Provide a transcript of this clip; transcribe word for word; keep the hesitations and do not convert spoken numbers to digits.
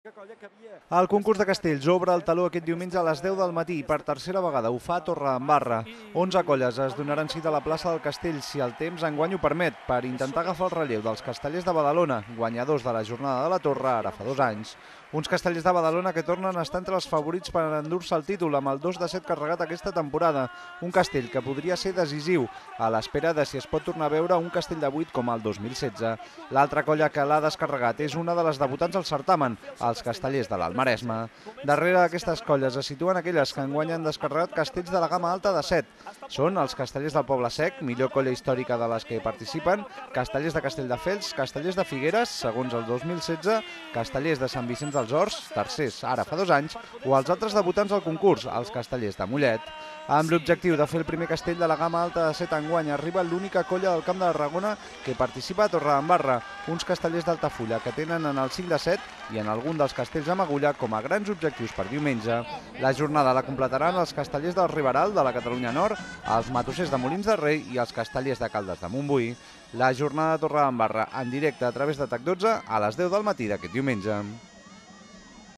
El concurs de castells obre el taló aquest diumenge a les deu del matí i per tercera vegada ho fa a Torredembarra. onze colles es donaran cita a la plaça del Castell, si el temps enguany ho permet, per intentar agafar el relleu dels Castellers de Badalona, guanyadors de la jornada de la Torre ara fa dos anys. Uns Castellers de Badalona que tornen a estar entre els favorits per endur-se el títol amb el dos de set carregat aquesta temporada. Un castell que podria ser decisiu, a l'espera de si es pot tornar a veure un castell de vuit com el dos mil setze. L'altra colla que l'ha descarregat és una de les debutants al certamen, els Castellers de l'Almaresme. Darrere d'aquestes colles es situen aquelles que enguany han descarregat castells de la gamma alta de set. Són els Castellers del Poble Sec, millor colla històrica de les que participen, Castellers de Castelldefels, Castellers de Figueres, segons el dos mil setze, Castellers de Sant Vicenç dels Horts, tercers ara fa dos anys, o els altres debutants del concurs, els Castellers de Mollet. Amb l'objectiu de fer el primer castell de la gamma alta de set enguany arriba l'única colla del Camp de Tarragona que participa a Torredembarra, uns castellers d'Altafulla que tenen en el cinc de set i en algun dels castells amb agulla com a grans objectius per diumenge. La jornada la completaran els castellers del Riberal de la Catalunya Nord, els matossers de Molins de Rei i els castellers de Caldes de Montbui. La jornada de Torredembarra en directe a través de TAC dotze a les deu del matí d'aquest diumenge.